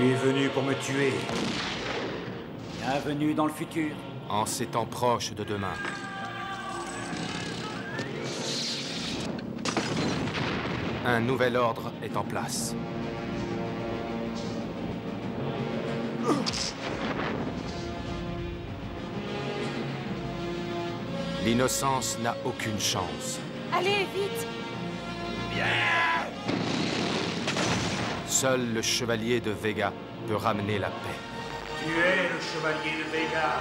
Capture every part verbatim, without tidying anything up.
Tu es venu pour me tuer. Bienvenue dans le futur. En ces temps proches de demain. Un nouvel ordre est en place. L'innocence n'a aucune chance. Allez, vite! Seul le chevalier de Vega peut ramener la paix. Tu es le chevalier de Vega.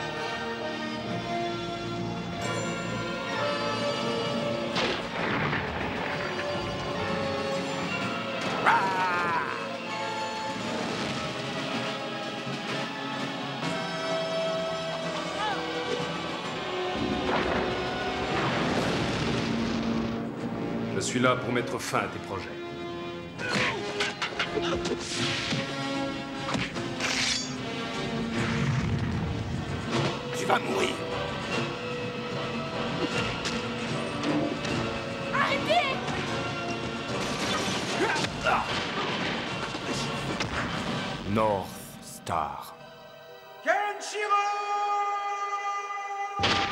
Je suis là pour mettre fin à tes projets. Tu vas mourir. Arrêtez! North Star. Kenshiro!